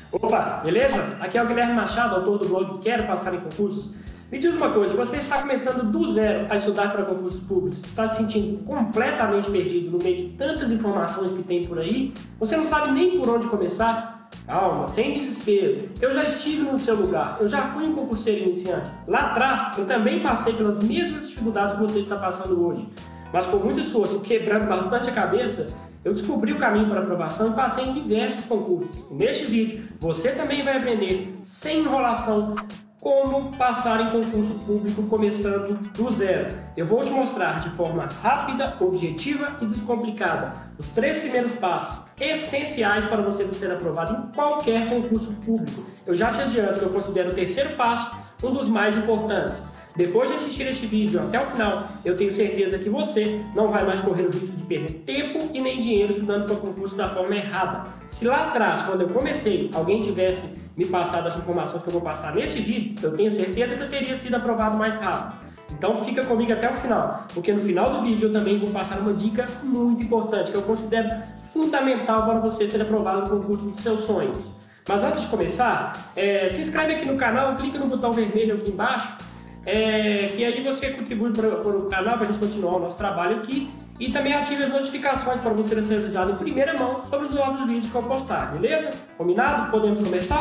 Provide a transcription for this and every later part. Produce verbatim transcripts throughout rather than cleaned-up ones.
Opa, beleza? Aqui é o Guilherme Machado, autor do blog Quero Passar em Concursos. Me diz uma coisa, você está começando do zero a estudar para concursos públicos, está se sentindo completamente perdido no meio de tantas informações que tem por aí? Você não sabe nem por onde começar? Calma, sem desespero. Eu já estive no seu lugar, eu já fui um concurseiro iniciante. Lá atrás, eu também passei pelas mesmas dificuldades que você está passando hoje. Mas com muito esforço, quebrando bastante a cabeça, eu descobri o caminho para aprovação e passei em diversos concursos. E neste vídeo, você também vai aprender, sem enrolação, como passar em concurso público começando do zero. Eu vou te mostrar de forma rápida, objetiva e descomplicada os três primeiros passos essenciais para você ser aprovado em qualquer concurso público. Eu já te adianto que eu considero o terceiro passo um dos mais importantes. Depois de assistir este vídeo até o final, eu tenho certeza que você não vai mais correr o risco de perder tempo e nem dinheiro estudando para o concurso da forma errada. Se lá atrás, quando eu comecei, alguém tivesse me passado as informações que eu vou passar nesse vídeo, eu tenho certeza que eu teria sido aprovado mais rápido. Então fica comigo até o final, porque no final do vídeo eu também vou passar uma dica muito importante, que eu considero fundamental para você ser aprovado no concurso dos seus sonhos. Mas antes de começar, é, se inscreve aqui no canal, clica no botão vermelho aqui embaixo, É, e aí você contribui para o canal, para a gente continuar o nosso trabalho aqui, e também ative as notificações para você ser avisado em primeira mão sobre os novos vídeos que eu postar, beleza? Combinado? Podemos começar?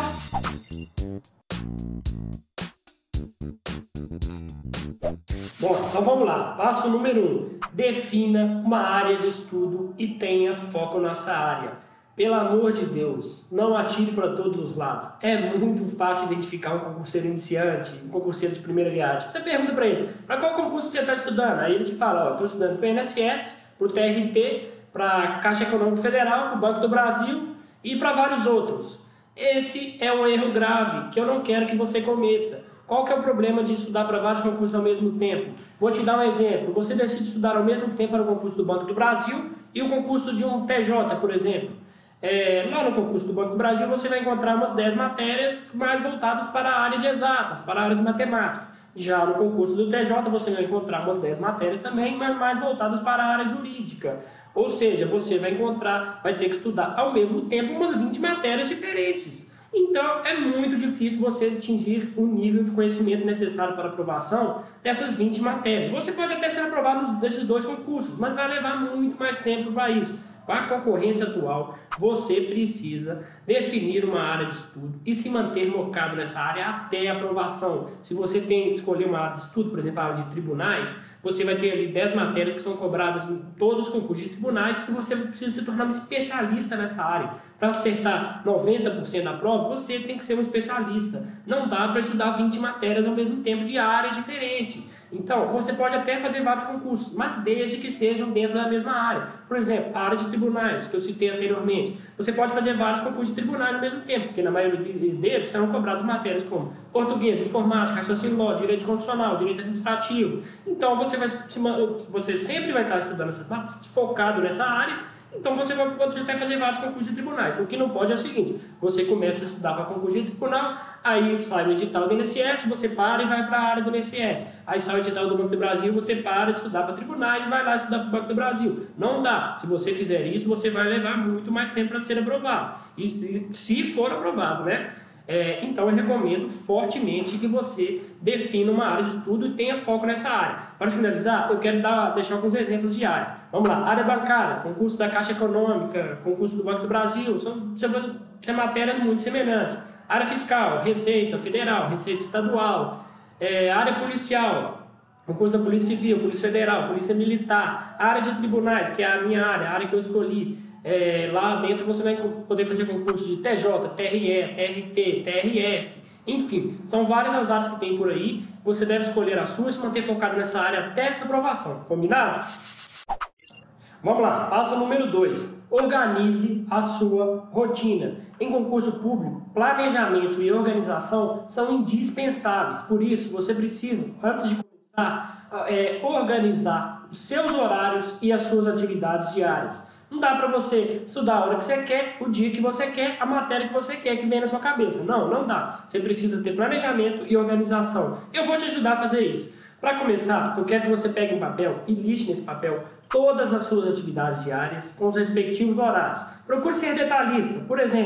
Bom, então vamos lá. Passo número um. Defina uma área de estudo e tenha foco nessa área. Pelo amor de Deus, não atire para todos os lados. É muito fácil identificar um concurseiro iniciante, um concurseiro de primeira viagem. Você pergunta para ele, para qual concurso você está estudando? Aí ele te fala, ó, estou estudando para o I N S S, para o T R T, para a Caixa Econômica Federal, para o Banco do Brasil e para vários outros. Esse é um erro grave que eu não quero que você cometa. Qual que é o problema de estudar para vários concursos ao mesmo tempo? Vou te dar um exemplo. Você decide estudar ao mesmo tempo para o concurso do Banco do Brasil e o concurso de um T J, por exemplo. É, lá no concurso do Banco do Brasil você vai encontrar umas dez matérias mais voltadas para a área de exatas, para a área de matemática. Já no concurso do T J você vai encontrar umas dez matérias também, mas mais voltadas para a área jurídica. Ou seja, você vai encontrar, vai ter que estudar ao mesmo tempo umas vinte matérias diferentes. Então é muito difícil você atingir o nível de conhecimento necessário para aprovação dessas vinte matérias. Você pode até ser aprovado nesses dois concursos, mas vai levar muito mais tempo para isso. Com a concorrência atual, você precisa definir uma área de estudo e se manter focado nessa área até a aprovação. Se você tem que escolher uma área de estudo, por exemplo, a área de tribunais, você vai ter ali dez matérias que são cobradas em todos os concursos de tribunais que você precisa se tornar um especialista nessa área. Para acertar noventa por cento da prova, você tem que ser um especialista. Não dá para estudar vinte matérias ao mesmo tempo de áreas diferentes. Então, você pode até fazer vários concursos, mas desde que sejam dentro da mesma área. Por exemplo, a área de tribunais, que eu citei anteriormente. Você pode fazer vários concursos de tribunais ao mesmo tempo, porque na maioria deles serão cobradas matérias como português, informática, raciocínio lógico, direito constitucional, direito administrativo. Então, você, vai, você sempre vai estar estudando essas matérias, focado nessa área. Então você pode até fazer vários concursos de tribunais. O que não pode é o seguinte, você começa a estudar para concurso de tribunal, aí sai o edital do I N S S, você para e vai para a área do I N S S. Aí sai o edital do Banco do Brasil, você para de estudar para tribunais e vai lá estudar para o Banco do Brasil. Não dá. Se você fizer isso, você vai levar muito mais tempo para ser aprovado. E se for aprovado, né? É, então eu recomendo fortemente que você defina uma área de estudo e tenha foco nessa área. Para finalizar, eu quero dar, deixar alguns exemplos de área. Vamos lá, área bancária, concurso da Caixa Econômica, concurso do Banco do Brasil, são, são matérias muito semelhantes. Área fiscal, Receita Federal, Receita Estadual, é, área policial, concurso da Polícia Civil, Polícia Federal, Polícia Militar, área de tribunais, que é a minha área, a área que eu escolhi. É, lá dentro você vai poder fazer concurso de T J, T R E, T R T, T R F, enfim, são várias as áreas que tem por aí. Você deve escolher a sua e se manter focado nessa área até essa aprovação, combinado? Vamos lá, passo número dois. Organize a sua rotina. Em concurso público, planejamento e organização são indispensáveis. Por isso, você precisa, antes de começar, é, organizar os seus horários e as suas atividades diárias. Não dá para você estudar a hora que você quer, o dia que você quer, a matéria que você quer que vem na sua cabeça. Não, não dá. Você precisa ter planejamento e organização. Eu vou te ajudar a fazer isso. Para começar, eu quero que você pegue um papel e liste nesse papel todas as suas atividades diárias com os respectivos horários. Procure ser detalhista. Por exemplo,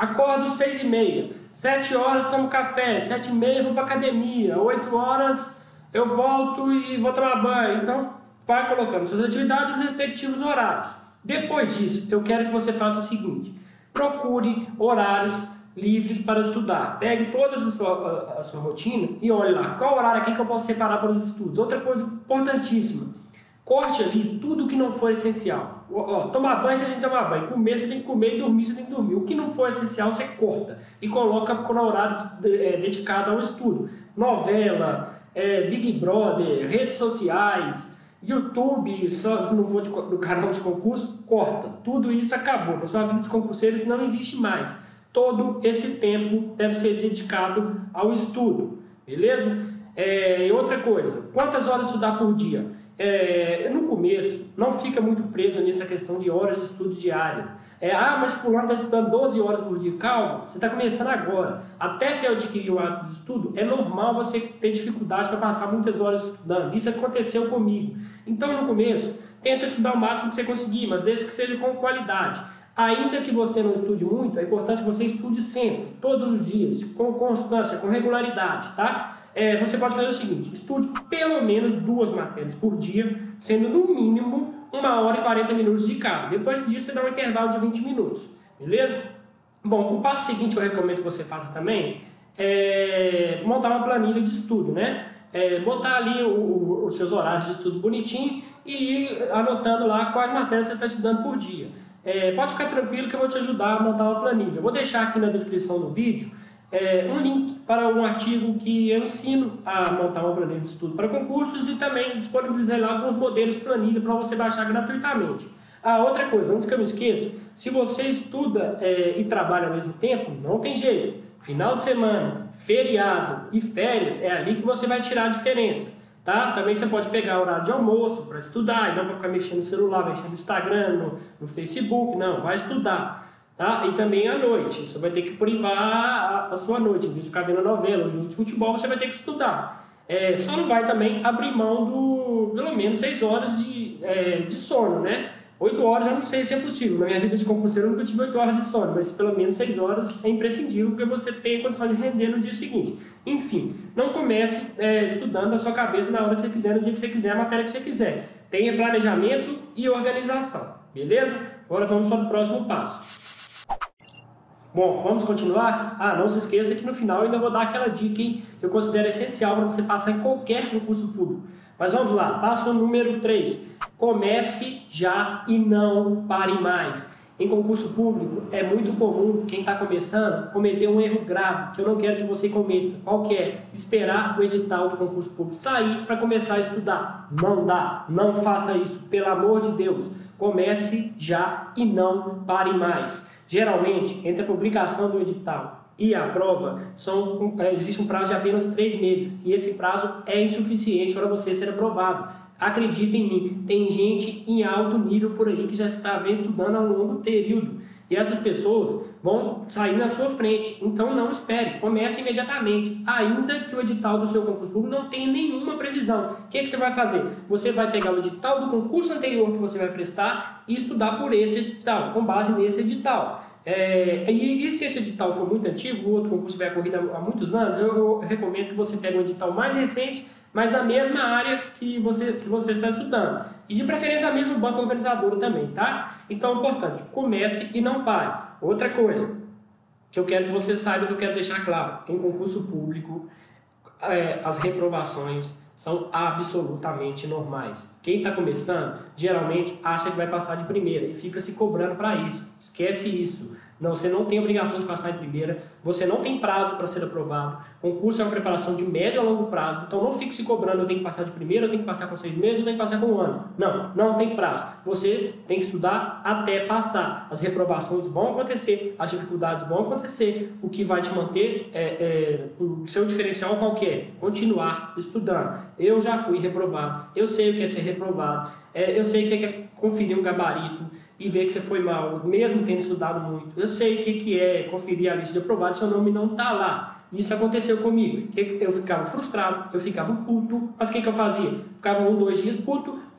Acordo seis e meia, sete horas tomo café, sete e meia vou para academia, oito horas eu volto e vou tomar banho. Então vai colocando suas atividades nos respectivos horários. Depois disso, eu quero que você faça o seguinte: procure horários livres para estudar. Pegue toda a sua, a, a sua rotina e olhe lá, qual horário aqui que eu posso separar para os estudos. Outra coisa importantíssima: corte ali tudo que não for essencial. Ó, tomar banho, você tem que tomar banho. Comer, você tem que comer. E dormir, você tem que dormir. O que não for essencial, você corta e coloca no horário é, dedicado ao estudo. Novela, é, Big Brother, redes sociais, YouTube, só se não for de, do canal de concurso, corta. Tudo isso acabou. Na sua vida de concurseiro isso não existe mais. Todo esse tempo deve ser dedicado ao estudo. Beleza? É, outra coisa, quantas horas estudar por dia? É, no começo, não fica muito preso nessa questão de horas de estudo diárias. É, ah, mas fulano está estudando doze horas por dia. Calma, você está começando agora. Até você adquirir o hábito de estudo, é normal você ter dificuldade para passar muitas horas estudando. Isso aconteceu comigo. Então, no começo, tenta estudar o máximo que você conseguir, mas desde que seja com qualidade. Ainda que você não estude muito, é importante que você estude sempre, todos os dias, com constância, com regularidade, tá? É, você pode fazer o seguinte: estude pelo menos duas matérias por dia, sendo no mínimo uma hora e quarenta minutos de cada. Depois disso, você dá um intervalo de vinte minutos, beleza? Bom, o passo seguinte que eu recomendo que você faça também é montar uma planilha de estudo, né? É, botar ali o, o, os seus horários de estudo bonitinho e ir anotando lá quais matérias você está estudando por dia. É, pode ficar tranquilo que eu vou te ajudar a montar uma planilha. Eu vou deixar aqui na descrição do vídeo É, um link para um artigo que eu ensino a montar uma planilha de estudo para concursos e também disponibilizei lá alguns modelos de planilha para você baixar gratuitamente. Ah, outra coisa, antes que eu me esqueça, se você estuda é, e trabalha ao mesmo tempo, não tem jeito. Final de semana, feriado e férias, é ali que você vai tirar a diferença. Tá? Também você pode pegar o horário de almoço para estudar e não para ficar mexendo no celular, mexendo no Instagram, no, no Facebook, não, vai estudar. Tá? E também à noite, você vai ter que privar a, a sua noite, em vez de ficar vendo novela ou jogo de futebol, você vai ter que estudar. É, só não vai também abrir mão do, pelo menos, seis horas de, é, de sono, né? oito horas eu não sei se é possível, na minha vida de concurseiro eu nunca tive oito horas de sono, mas pelo menos seis horas é imprescindível, porque você tem condição de render no dia seguinte. Enfim, não comece é, estudando a sua cabeça na hora que você quiser, no dia que você quiser, a matéria que você quiser. Tenha planejamento e organização, beleza? Agora vamos para o próximo passo. Bom, vamos continuar? Ah, não se esqueça que no final eu ainda vou dar aquela dica, hein, que eu considero essencial para você passar em qualquer concurso público. Mas vamos lá, passo número três. Comece já e não pare mais. Em concurso público é muito comum quem está começando cometer um erro grave, que eu não quero que você cometa. Qual que é? Esperar o edital do concurso público sair para começar a estudar. Não dá, não faça isso, pelo amor de Deus. Comece já e não pare mais. Geralmente, entre a publicação do edital e a prova, são, existe um prazo de apenas três meses. E esse prazo é insuficiente para você ser aprovado. Acredita em mim, tem gente em alto nível por aí que já está vem estudando há um longo período. E essas pessoas vão sair na sua frente. Então não espere, comece imediatamente. Ainda que o edital do seu concurso público não tenha nenhuma previsão. O que, que você vai fazer? Você vai pegar o edital do concurso anterior que você vai prestar e estudar por esse edital, com base nesse edital. É, e, e se esse edital for muito antigo, o outro concurso vai ocorrido há, há muitos anos, eu, eu recomendo que você pegue um edital mais recente, mas na mesma área que você, que você está estudando. E de preferência na mesma banca organizadora também, tá? Então é importante, comece e não pare. Outra coisa que eu quero que você saiba, que eu quero deixar claro, em concurso público, é, as reprovações são absolutamente normais. Quem está começando, geralmente acha que vai passar de primeira e fica se cobrando para isso. Esquece isso. Não, você não tem obrigação de passar em primeira, você não tem prazo para ser aprovado. Concurso é uma preparação de médio a longo prazo, então não fique se cobrando, eu tenho que passar de primeira, eu tenho que passar com seis meses, eu tenho que passar com um ano. Não, não tem prazo. Você tem que estudar até passar. As reprovações vão acontecer, as dificuldades vão acontecer, o que vai te manter, é, é, o seu diferencial qualquer, continuar estudando. Eu já fui reprovado, eu sei o que é ser reprovado, é, eu sei o que é conferir um gabarito e ver que você foi mal, mesmo tendo estudado muito. Eu sei o que, que é conferir a lista de aprovados, seu nome não está lá. Isso aconteceu comigo. Eu ficava frustrado, eu ficava puto, mas o que, que eu fazia? Ficava um, dois dias puto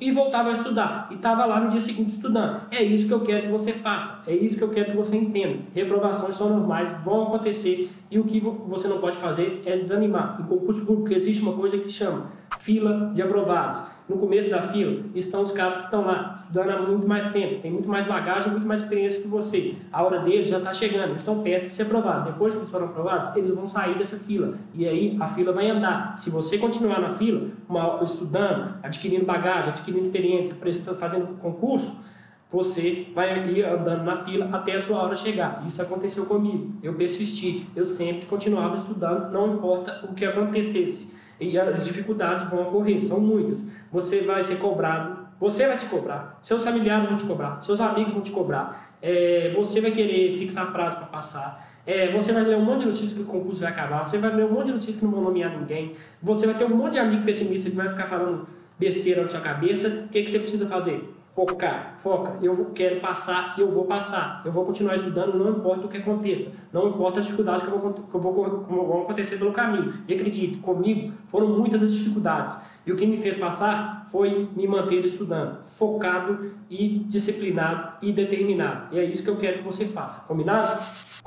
e voltava a estudar. E estava lá no dia seguinte estudando. É isso que eu quero que você faça. É isso que eu quero que você entenda. Reprovações são normais, vão acontecer. E o que você não pode fazer é desanimar. Em concurso público existe uma coisa que chama fila de aprovados. No começo da fila estão os caras que estão lá estudando há muito mais tempo, tem muito mais bagagem, muito mais experiência que você. A hora deles já está chegando, eles estão perto de ser aprovados. Depois que eles foram aprovados, eles vão sair dessa fila. E aí a fila vai andar. Se você continuar na fila, uma, estudando, adquirindo bagagem, adquirindo experiência, prestando, fazendo concurso, você vai ir andando na fila até a sua hora chegar. Isso aconteceu comigo. Eu persisti, eu sempre continuava estudando, não importa o que acontecesse. E as dificuldades vão ocorrer, são muitas. Você vai ser cobrado, você vai se cobrar, seus familiares vão te cobrar, seus amigos vão te cobrar, é, você vai querer fixar prazo para passar, é, você vai ler um monte de notícias que o concurso vai acabar, você vai ler um monte de notícias que não vão nomear ninguém, você vai ter um monte de amigo pessimista que vai ficar falando besteira na sua cabeça. O que, que você precisa fazer? Focar, foca, eu quero passar e eu vou passar, eu vou continuar estudando, não importa o que aconteça, não importa as dificuldades que, eu vou, que, eu vou, que vão acontecer pelo caminho. E acredite, comigo foram muitas as dificuldades, e o que me fez passar foi me manter estudando, focado e disciplinado e determinado. E é isso que eu quero que você faça, combinado?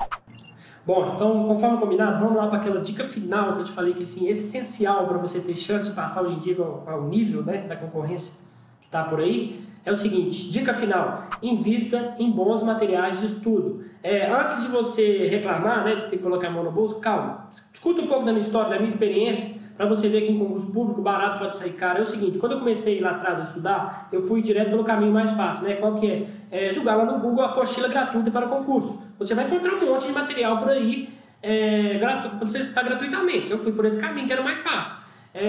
Bom, então, conforme combinado, vamos lá para aquela dica final que eu te falei que assim, é essencial para você ter chance de passar hoje em dia com o nível, né, da concorrência que está por aí. É o seguinte, dica final, invista em bons materiais de estudo. É, antes de você reclamar, né, de ter que colocar a mão no bolso, calma, escuta um pouco da minha história, da minha experiência, para você ver que em concurso público barato pode sair caro. É o seguinte, quando eu comecei lá atrás a estudar, eu fui direto pelo caminho mais fácil, né? Qual que é? É jogar lá no Google a apostila gratuita para concurso. Você vai encontrar um monte de material por aí, é, gratuito, para você estudar gratuitamente. Eu fui por esse caminho que era mais fácil.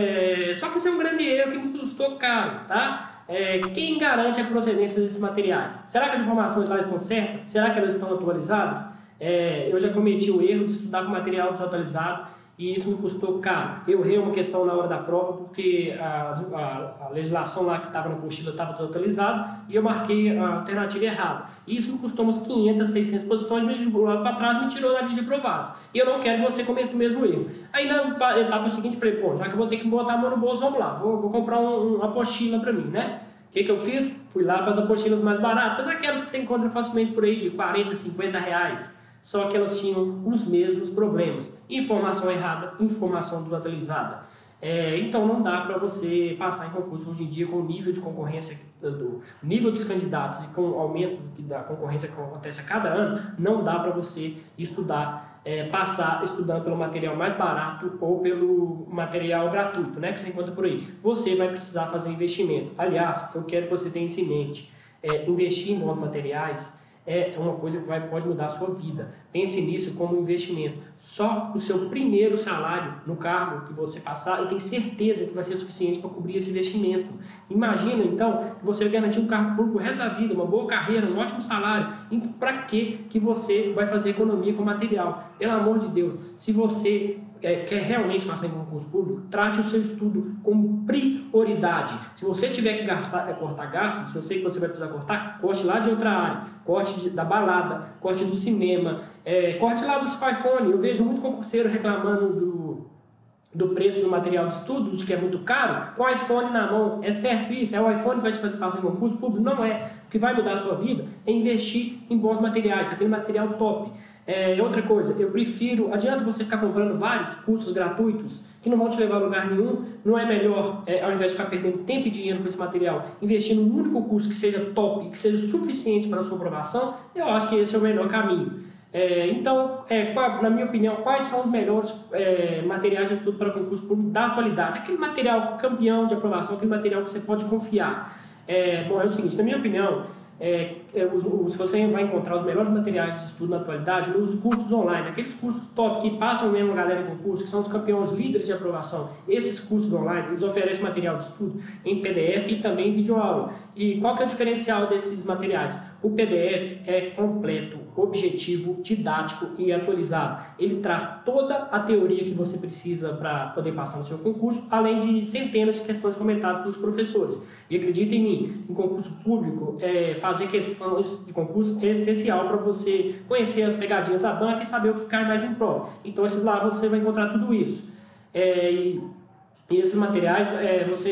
É, só que isso é um grande erro que me custou caro, tá? É, quem garante a procedência desses materiais? Será que as informações lá estão certas? Será que elas estão atualizadas? É, eu já cometi o erro de estudar com material desatualizado e isso me custou caro. Eu errei uma questão na hora da prova porque a, a, a legislação lá que estava na apostila estava desatualizada e eu marquei a alternativa errada. E isso me custou umas quinhentas, seiscentas posições, me jogou lá para trás, me tirou da lista de aprovados. E eu não quero que você cometa o mesmo erro. Aí na etapa seguinte eu falei, pô, já que eu vou ter que botar a mão no bolso, vamos lá, vou, vou comprar um, uma apostila para mim, né? O que, que eu fiz? Fui lá para as apostilas mais baratas, aquelas que você encontra facilmente por aí de quarenta, cinquenta reais. Só que elas tinham os mesmos problemas. Informação errada, informação desatualizada. É, então não dá para você passar em concurso hoje em dia com o nível de concorrência, do nível dos candidatos e com o aumento da concorrência que acontece a cada ano, não dá para você estudar, é, passar estudando pelo material mais barato ou pelo material gratuito, né, que você encontra por aí. Você vai precisar fazer investimento. Aliás, eu quero que você tenha isso em mente. É, investir em bons materiais é uma coisa que vai, pode mudar a sua vida. Pense nisso como um investimento. Só o seu primeiro salário no cargo que você passar, eu tenho certeza que vai ser suficiente para cobrir esse investimento. Imagina, então, que você vai garantir um cargo público o resto da vida, uma boa carreira, um ótimo salário. Então, para que que você vai fazer economia com material? Pelo amor de Deus, se você É, quer realmente passar em concurso público, trate o seu estudo como prioridade. Se você tiver que gastar, é, cortar gastos, se eu sei que você vai precisar cortar, corte lá de outra área, corte de, da balada, corte do cinema, é, corte lá do iPhone. Eu vejo muito concurseiro reclamando do, do preço do material de estudo, de que é muito caro, com o iPhone na mão. É certo isso? É o iPhone que vai te fazer passar em concurso público? Não é. O que vai mudar a sua vida é investir em bons materiais, aquele material top. É, outra coisa, eu prefiro, adianta você ficar comprando vários cursos gratuitos que não vão te levar a lugar nenhum. Não é melhor, é, ao invés de ficar perdendo tempo e dinheiro com esse material, investir num único curso que seja top, que seja suficiente para a sua aprovação? Eu acho que esse é o melhor caminho. É, então, é, qual, na minha opinião, quais são os melhores é, materiais de estudo para concurso público da atualidade? Aquele material campeão de aprovação, aquele material que você pode confiar. É, bom, é o seguinte, na minha opinião, É, é, os, os, você vai encontrar os melhores materiais de estudo na atualidade nos cursos online, aqueles cursos top que passam mesmo a galera em concurso, que são os campeões líderes de aprovação. Esses cursos online, eles oferecem material de estudo em P D F e também em videoaula. E qual que é o diferencial desses materiais? O P D F é completo, objetivo, didático e atualizado. Ele traz toda a teoria que você precisa para poder passar no seu concurso, além de centenas de questões comentadas pelos professores. E acredita em mim, em concurso público, é, fazer questões de concurso é essencial para você conhecer as pegadinhas da banca e saber o que cai mais em prova. Então, esses lá você vai encontrar tudo isso. É, e, e esses materiais, é, você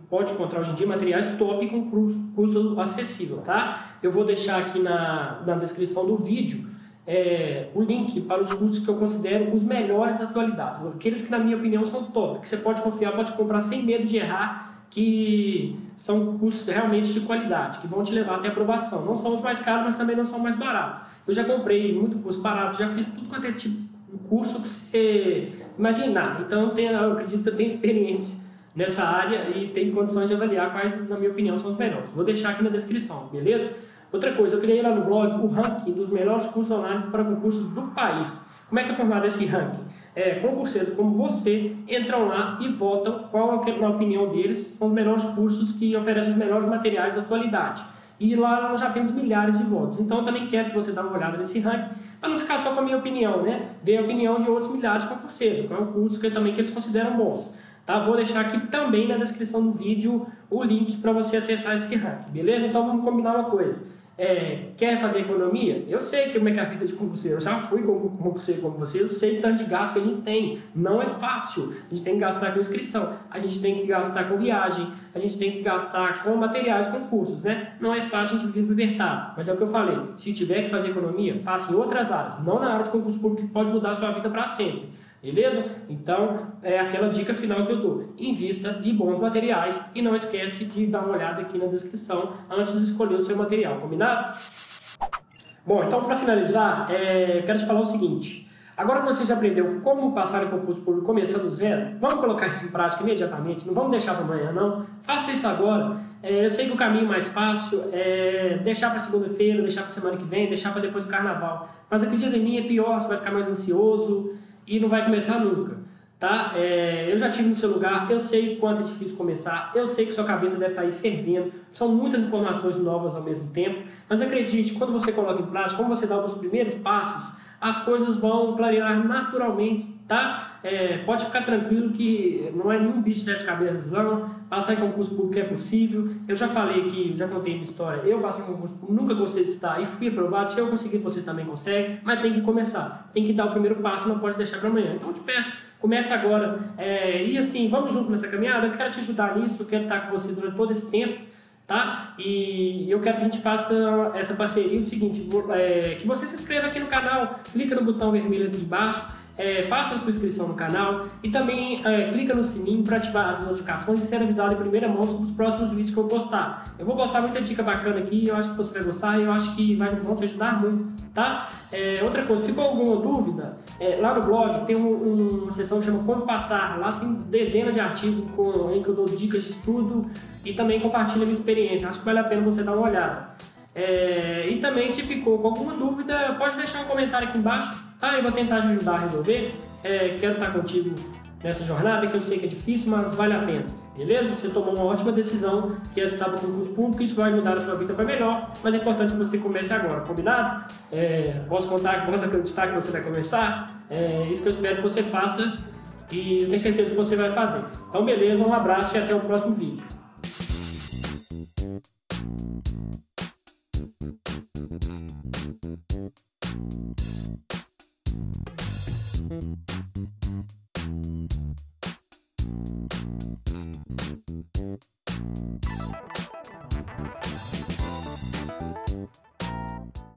pode encontrar hoje em dia materiais top com custo, custo acessível, tá? Eu vou deixar aqui na, na descrição do vídeo é, o link para os cursos que eu considero os melhores da atualidade, aqueles que na minha opinião são top, que você pode confiar, pode comprar sem medo de errar, que são cursos realmente de qualidade, que vão te levar até aprovação. Não são os mais caros, mas também não são mais baratos. Eu já comprei muito curso barato, já fiz tudo quanto é tipo de curso que você imaginar. Então eu, tenho, eu acredito que eu tenho experiência nessa área e tenho condições de avaliar quais, na minha opinião, são os melhores. Vou deixar aqui na descrição, beleza? Outra coisa, eu criei lá no blog o ranking dos melhores cursos online para concursos do país. Como é que é formado esse ranking? É, concurseiros como você entram lá e votam qual, na opinião deles, são os melhores cursos que oferecem os melhores materiais da atualidade. E lá nós já temos milhares de votos. Então eu também quero que você dê uma olhada nesse ranking, para não ficar só com a minha opinião, né? Ver a opinião de outros milhares de concurseiros, qual é o curso que, também, que eles consideram bons. Tá? Vou deixar aqui também na descrição do vídeo o link para você acessar esse ranking, beleza? Então vamos combinar uma coisa. É, quer fazer economia? Eu sei como é que é a vida de concurseiro, eu já fui concurseiro como você, eu sei o tanto de gasto que a gente tem, não é fácil, a gente tem que gastar com inscrição, a gente tem que gastar com viagem, a gente tem que gastar com materiais, com cursos, né? Não é fácil a gente viver libertado, mas é o que eu falei, se tiver que fazer economia, faça em outras áreas, não na área de concurso público que pode mudar a sua vida para sempre. Beleza? Então, é aquela dica final que eu dou. Invista em bons materiais e não esquece de dar uma olhada aqui na descrição antes de escolher o seu material, combinado? Bom, então para finalizar, é, eu quero te falar o seguinte. Agora que você já aprendeu como passar em concurso público começando do zero, vamos colocar isso em prática imediatamente, não vamos deixar para amanhã não. Faça isso agora. É, eu sei que o caminho mais fácil é deixar para segunda-feira, deixar para semana que vem, deixar para depois do carnaval. Mas acredita em mim, é pior, você vai ficar mais ansioso e não vai começar nunca, tá? É, eu já estive no seu lugar, eu sei quanto é difícil começar, eu sei que sua cabeça deve estar aí fervendo, são muitas informações novas ao mesmo tempo, mas acredite, quando você coloca em prática, quando você dá os primeiros passos, as coisas vão clarear naturalmente, tá? É, pode ficar tranquilo que não é nenhum bicho de sete cabeças não, passar em concurso público é possível. Eu já falei aqui, já contei minha história, eu passei em concurso público, nunca gostei de estudar e fui aprovado. Se eu conseguir, você também consegue, mas tem que começar, tem que dar o primeiro passo, não pode deixar para amanhã. Então eu te peço, comece agora, é, e assim, vamos junto nessa caminhada, eu quero te ajudar nisso, eu quero estar com você durante todo esse tempo, tá? E eu quero que a gente faça essa parceria, o seguinte, é, que você se inscreva aqui no canal, clica no botão vermelho aqui embaixo, é, faça a sua inscrição no canal e também é, clica no sininho para ativar as notificações e ser avisado em primeira mão sobre os próximos vídeos que eu postar. Eu vou postar muita dica bacana aqui, eu acho que você vai gostar e eu acho que vai, vão te ajudar muito, tá? É, outra coisa, ficou alguma dúvida? É, lá no blog tem um, um, uma seção que chama Como Passar, lá tem dezenas de artigos com, em que eu dou dicas de estudo e também compartilho a minha experiência, acho que vale a pena você dar uma olhada. É, e também, se ficou com alguma dúvida, pode deixar um comentário aqui embaixo, tá? Eu vou tentar te ajudar a resolver. É, quero estar contigo nessa jornada, que eu sei que é difícil, mas vale a pena, beleza? Você tomou uma ótima decisão, que é estudar para o concurso público, isso vai mudar a sua vida para melhor, mas é importante que você comece agora, combinado? É, posso contar, posso acreditar que você vai começar? É isso que eu espero que você faça e eu tenho certeza que você vai fazer. Então, beleza, um abraço e até o próximo vídeo.